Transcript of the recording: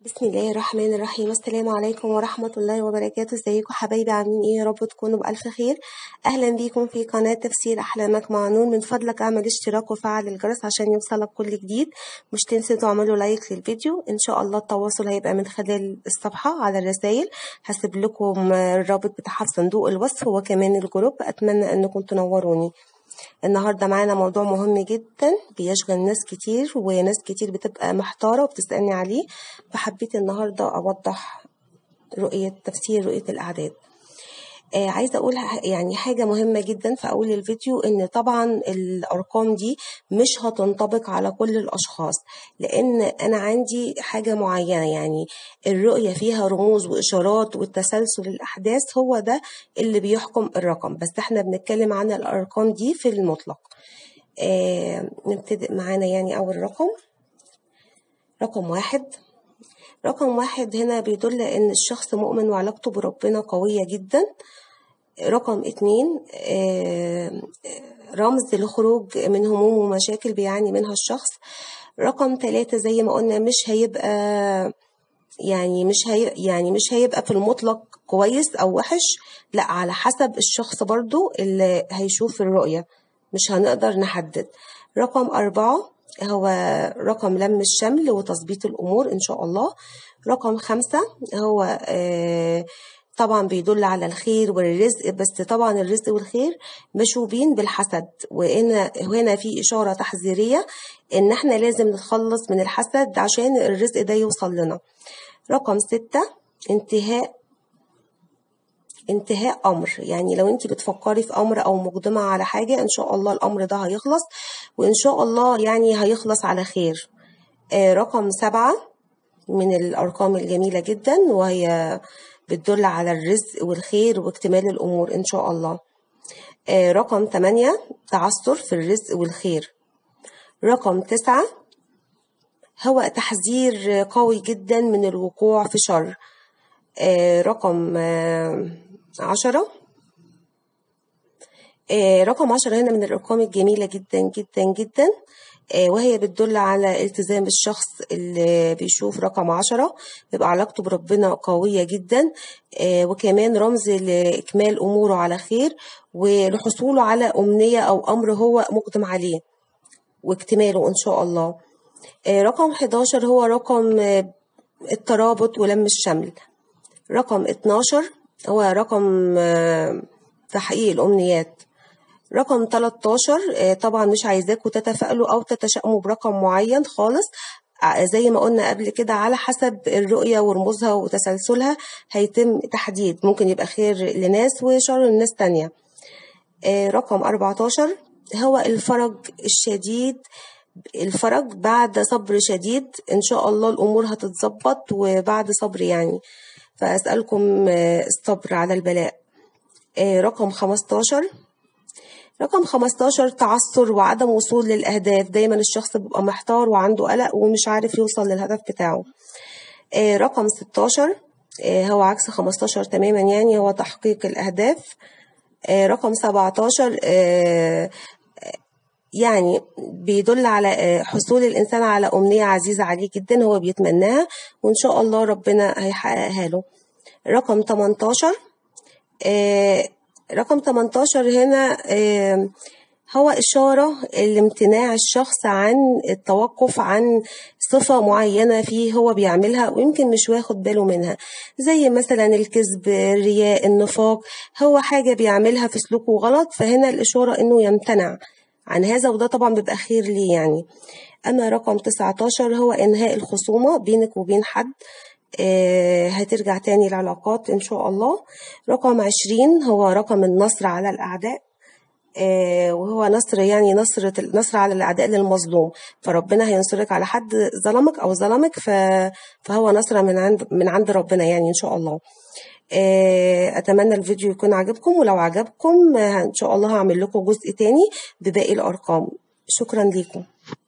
بسم الله الرحمن الرحيم. السلام عليكم ورحمة الله وبركاته. ازيكم حبايبي؟ عاملين ايه؟ يا رب تكونوا بألف خير. اهلا بيكم في قناة تفسير احلامك مع نور. من فضلك اعمل اشتراك وفعل الجرس عشان يوصلك كل جديد. مش تنسوا تعملوا لايك للفيديو. ان شاء الله التواصل هيبقى من خلال الصفحة على الرسائل. هسيب لكم الرابط بتاعها في صندوق الوصف وكمان الجروب. اتمنى انكم تنوروني. النهاردة معانا موضوع مهم جدا بيشغل ناس كتير، وناس كتير بتبقى محتارة وبتسألني عليه، فحبيت النهاردة أوضح تفسير رؤية الأعداد. عايزة أقول يعني حاجة مهمة جدا في أول الفيديو، إن طبعا الأرقام دي مش هتنطبق على كل الأشخاص، لأن أنا عندي حاجة معينة، يعني الرؤية فيها رموز وإشارات والتسلسل الأحداث هو ده اللي بيحكم الرقم، بس احنا بنتكلم عن الأرقام دي في المطلق. نبتدئ معانا يعني أول رقم واحد. رقم واحد هنا بيدل إن الشخص مؤمن وعلاقته بربنا قوية جدا. رقم 2 رمز لخروج من هموم ومشاكل بيعاني منها الشخص. رقم 3 زي ما قلنا مش هيبقى مش هيبقى في المطلق كويس أو وحش، لا، على حسب الشخص برضو اللي هيشوف الرؤية، مش هنقدر نحدد. رقم 4 هو رقم لم الشمل وتظبيط الأمور إن شاء الله. رقم 5 هو طبعا بيدل على الخير والرزق، بس طبعا الرزق والخير مشوبين بالحسد، وهنا في إشارة تحذيرية إن احنا لازم نتخلص من الحسد عشان الرزق ده يوصل لنا. رقم 6 انتهاء أمر، يعني لو انت بتفكري في أمر أو مقدمة على حاجة إن شاء الله الأمر ده هيخلص، وإن شاء الله يعني هيخلص على خير. رقم 7 من الأرقام الجميلة جدا، وهي بتدل على الرزق والخير واكتمال الأمور إن شاء الله. رقم 8 تعثر في الرزق والخير. رقم 9 هو تحذير قوي جدا من الوقوع في شر. رقم 10 رقم 10 هنا من الأرقام الجميلة جدا جدا جدا، وهي بتدل على التزام الشخص اللي بيشوف رقم 10 بيبقى علاقته بربنا قوية جدا، وكمان رمز لإكمال أموره على خير ولحصوله على أمنية أو أمر هو مقدم عليه واكتماله إن شاء الله. رقم 11 هو رقم الترابط ولم الشمل. رقم 12 هو رقم تحقيق الأمنيات. رقم 13 طبعا مش عايزاكم تتفائلوا أو تتشائموا برقم معين خالص، زي ما قلنا قبل كده على حسب الرؤية ورموزها وتسلسلها هيتم تحديد، ممكن يبقى خير لناس وشر لناس تانية. رقم 14 هو الفرج بعد صبر شديد، إن شاء الله الأمور هتتظبط وبعد صبر يعني، فأسألكم الصبر على البلاء. رقم 15 تعثر وعدم وصول للأهداف، دايما الشخص بيبقى محتار وعنده قلق ومش عارف يوصل للهدف بتاعه. رقم 16 هو عكس 15 تماما، يعني هو تحقيق الأهداف. رقم 17 يعني بيدل على حصول الإنسان على أمنية عزيزة عليه جدا هو بيتمناها وإن شاء الله ربنا هيحققها له. رقم 18 هنا هو إشارة لامتناع الشخص عن التوقف عن صفة معينة فيه هو بيعملها ويمكن مش واخد باله منها، زي مثلا الكذب، الرياء، النفاق، هو حاجة بيعملها في سلوكه غلط، فهنا الإشارة إنه يمتنع عن هذا، وده طبعا بيبقى خير ليه يعني. أما رقم 19 هو إنهاء الخصومة بينك وبين حد، هترجع تاني العلاقات إن شاء الله. رقم 20 هو رقم النصر على الأعداء، وهو نصر على الأعداء للمظلوم، فربنا هينصرك على حد ظلمك أو ظلمك، فهو نصر من عند ربنا يعني إن شاء الله. أتمنى الفيديو يكون عجبكم، ولو عجبكم إن شاء الله هعمل لكم جزء تاني بباقي الأرقام. شكرا لكم.